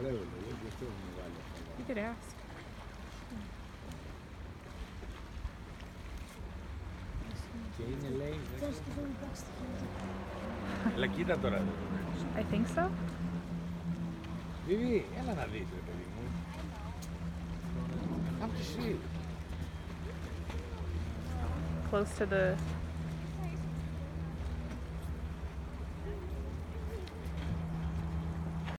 You could ask. Κοίτα τώρα. I think so. Βιβί, έλα να δεις ρε παιδί μου. Come to see. Close to the